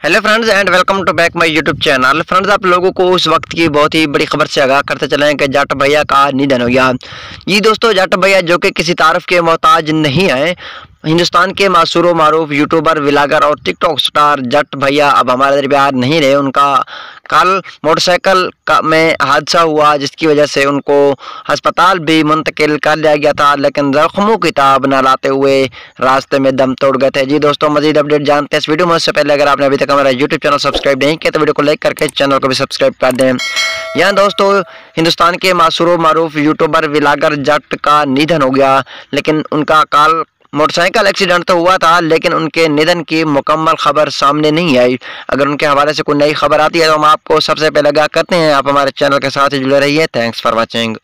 Hello friends and welcome to back my YouTube channel. Friends, आप लोगों को उस वक्त की बहुत ही बड़ी खबर से आगाह करते चले कि जट भैया का निधन हो गया। जी दोस्तों, जट भैया जो कि किसी तारीफ के मोहताज नहीं है, हिंदुस्तान के मासूर मारूफ यूट्यूबर, व्लॉगर और टिकटॉक स्टार जट भैया अब हमारे दरमियान नहीं रहे। उनका कल मोटरसाइकिल में हादसा हुआ जिसकी वजह से उनको अस्पताल भी मुंतकिल कर लिया गया था, लेकिन जख्मों की ताब न लाते हुए रास्ते में दम तोड़ गए थे। जी दोस्तों, मजीद अपडेट जानते हैं इस वीडियो में। उससे पहले अगर आपने अभी तक हमारा यूट्यूब चैनल सब्सक्राइब नहीं किया तो वीडियो को लाइक करके चैनल को भी सब्सक्राइब कर दें। यहाँ दोस्तों, हिंदुस्तान के मासूर मारूफ यूट्यूबर व्लॉगर जट का निधन हो गया, लेकिन उनका कल मोटरसाइकिल एक्सीडेंट तो हुआ था, लेकिन उनके निधन की मुकम्मल खबर सामने नहीं आई। अगर उनके हवाले से कोई नई खबर आती है तो हम आपको सबसे पहले आगाह करते हैं। आप हमारे चैनल के साथ जुड़े रहिए। Thanks for watching.